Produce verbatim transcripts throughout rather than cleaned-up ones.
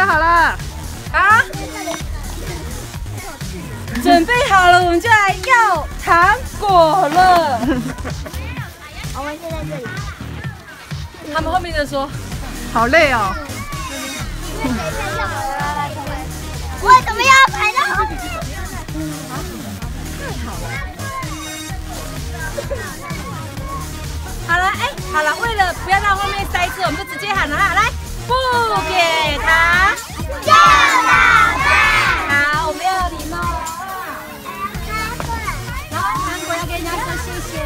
好了。 好，准备好了，我们就来要糖果了。 我们现在这里。 他们后面就说， 好累哦。 为什么要排到后面？ 好了，哎，好了，为了不要让后面塞车，我们就直接喊了哈，来，不给糖， 要老大。 好，我们要有礼貌了啊。然后糖果要跟人家说谢谢。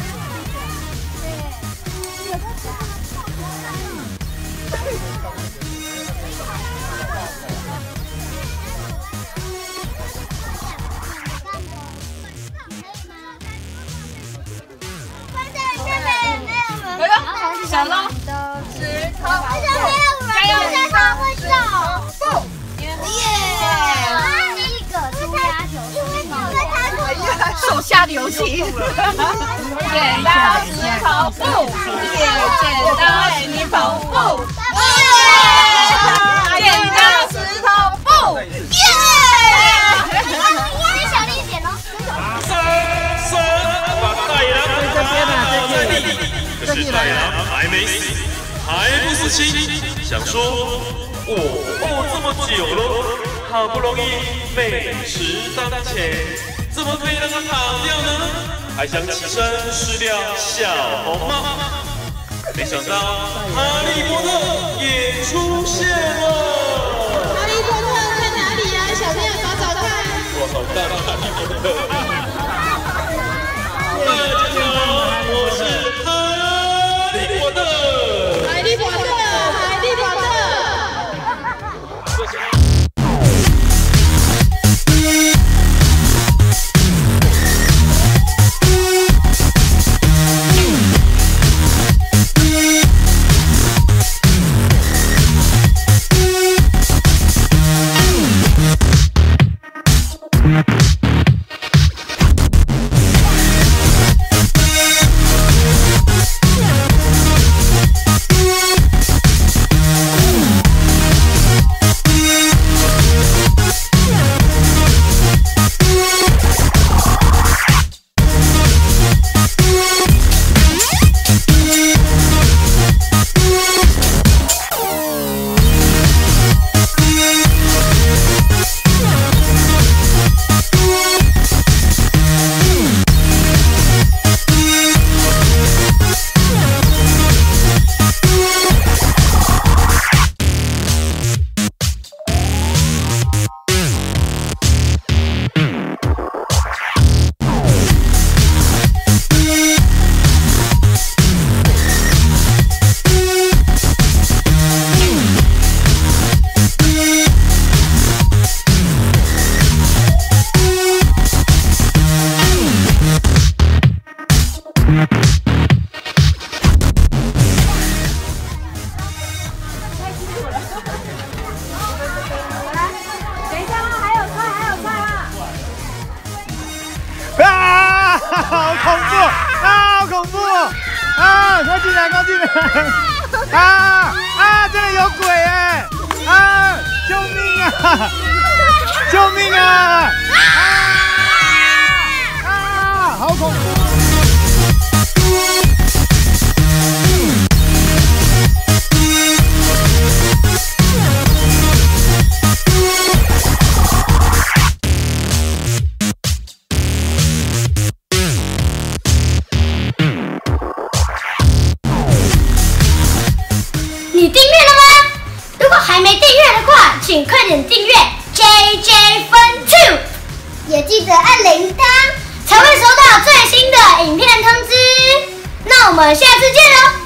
小龙，石头，加油！ 石头会走，不，耶！第一个猪鸭球，因为因为它手下留情。 剪刀石头布，也剪刀石头布，剪刀石头布，耶！ 给小丽剪喽。 三三，把大野狼这边呢，这边。 可是大野狼还没死，还不死心，想说，哦哦这么久了，好不容易美食当前，怎么可以让它跑掉呢？还想起身吃掉小红帽，没想到哈利波特也出现了。 哈利波特在哪里呀？小朋友找找看。 我好大的哈利波特！大家好，我是哈利波特。 海利波特，海利波特。 好恐怖啊！好恐怖啊！快进来，快进来！啊啊！这里有鬼哎！啊！救命啊！救命啊！啊啊！好恐怖！ 你订阅了吗？如果还没订阅的话，请快点订阅 J J Fun Two， 也记得按铃铛，才会收到最新的影片通知。那我们下次见喽！